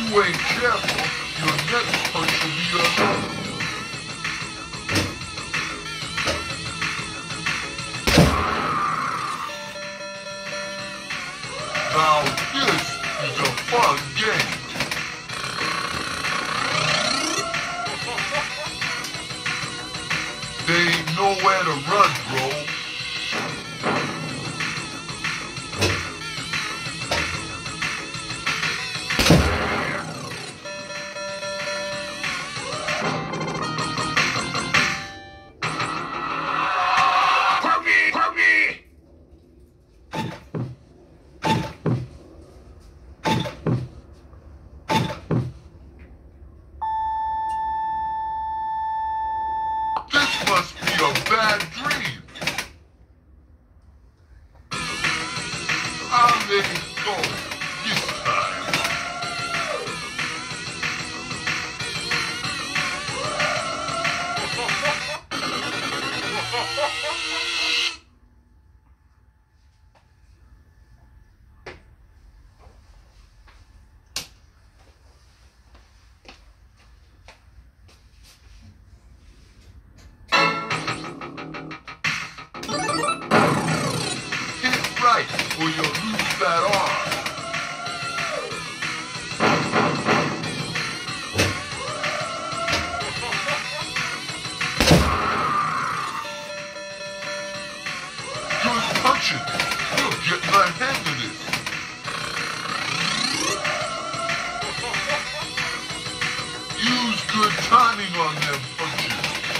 you ain't careful, your next punch will be another. Now this is a fun game. There ain't nowhere to run, bro. This must be a bad dream. I'll let it go this time. Right, or you'll lose that arm. Good punching. You're getting the hang of this. Use good timing on them punches.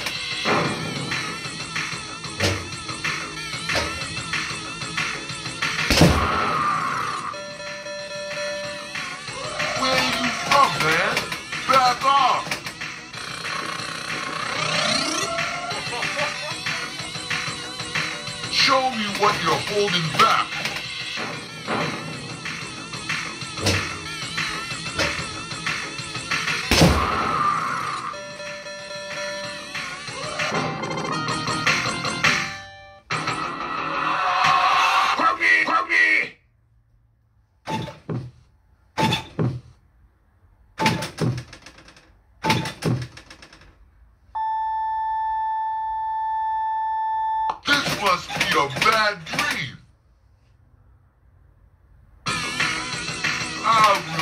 Man, back off! Show me what you're holding back. This must be a bad dream.